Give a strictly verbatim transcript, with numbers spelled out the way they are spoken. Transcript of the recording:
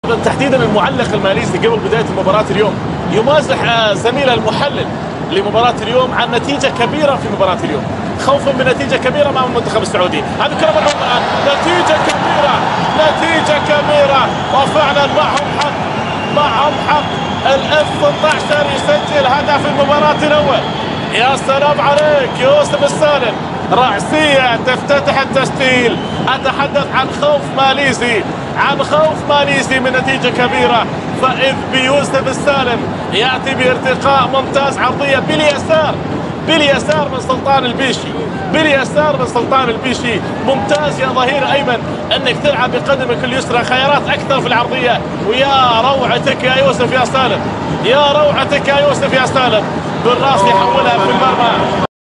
تحديدا المعلق الماليزي قبل بدايه المباراه اليوم يمازح زميله المحلل لمباراه اليوم عن نتيجه كبيره في مباراه اليوم، خوفا من نتيجه كبيره امام المنتخب السعودي. هذه كره مرحومه، نتيجه كبيره نتيجه كبيره وفعلا معهم حق معهم حق. الاف ستة عشر يسجل هدف المباراه الاول. يا سلام عليك يوسف السالم، رأسية تفتتح التسجيل. أتحدث عن خوف ماليزي عن خوف ماليزي من نتيجة كبيرة، فإذ بيوسف السالم يأتي بارتقاء ممتاز، عرضية باليسار باليسار من سلطان البيشي باليسار من سلطان البيشي. ممتاز يا ظهير أيمن أنك تلعب بقدمك اليسرى، خيارات أكثر في العرضية. ويا روعتك يا يوسف يا سالم، يا روعتك يا يوسف يا سالم، بالراس يحولها في المرمى.